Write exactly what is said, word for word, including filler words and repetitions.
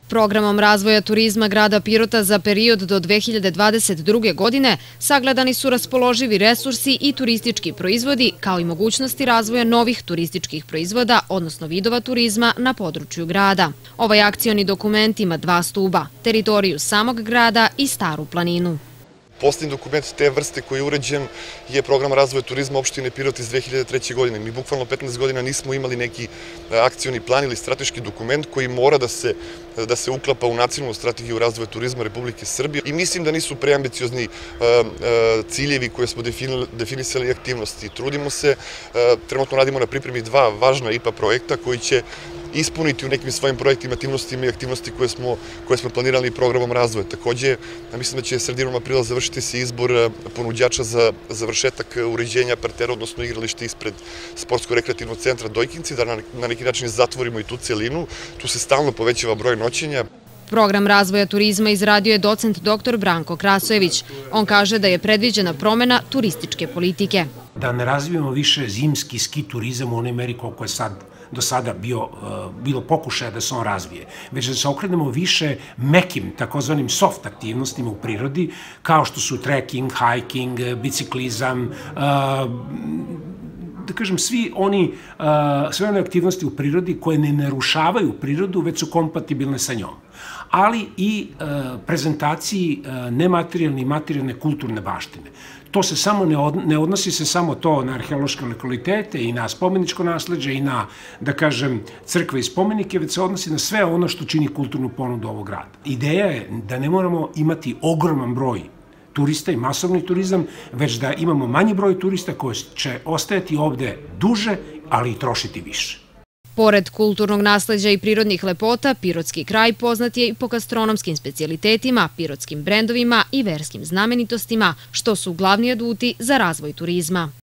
Programom razvoja turizma grada Pirota za period do dve hiljade dvadeset druge. godine sagledani su raspoloživi resursi i turistički proizvodi, kao i mogućnosti razvoja novih turističkih proizvoda, odnosno vidova turizma na području grada. Ovaj akcioni dokument ima dva stuba, teritoriju samog grada i Staru planinu. Poslednji dokument te vrste koji je urađen je program razvoja turizma opštine Pirot iz dve hiljade treće. godine. Mi bukvalno petnaest godina nismo imali neki akcioni plan ili strateški dokument koji mora da se, da se uklapa u nacionalnu strategiju razvoja turizma Republike Srbije. I mislim da nisu preambiciozni ciljevi koje smo definisali aktivnosti. Trudimo se, trenutno radimo na pripremi dva važna I P A projekta koji će ispuniti u nekim svojim projektima, aktivnostima i aktivnosti koje smo, koje smo planirali programom razvoja. Takođe, mislim da će sredinom aprila završiti se izbor ponuđača za završetak uređenja partera, odnosno igrališta ispred sportsko-rekreativnog centra Dojkinci, da na neki način zatvorimo i tu celinu. Tu se stalno povećava broj noćenja. Program razvoja turizma izradio je docent doktor Branko Krasojević. On kaže da je predviđena promena turističke politike. Da ne razvijemo više zimski ski turizam u onoj meri koliko je sad do sada bio, bilo pokušaja da se on razvije, već da se okrenemo više mekim, takozvanim soft aktivnostima u prirodi, kao što su trekking, hiking, biciklizam, da kažem, svi oni, sve one aktivnosti u prirodi koje ne narušavaju prirodu, već su kompatibilne sa njom, ali i prezentaciji nematerijalne i materijalne kulturne baštine. To se samo ne odnosi se samo to na arheološke lokalitete i na spomeničko nasleđe i na, da kažem, crkve i spomenike, već se odnosi na sve ono što čini kulturnu ponudu ovog grada. Ideja je da ne moramo imati ogroman broj turista i masovni turizam, već da imamo manji broj turista koji će ostajati ovde duže, ali i trošiti više. Pored kulturnog nasleđa i prirodnih lepota, pirotski kraj poznat je i po gastronomskim specijalitetima, pirotskim brendovima i verskim znamenitostima, što su glavni aduti za razvoj turizma.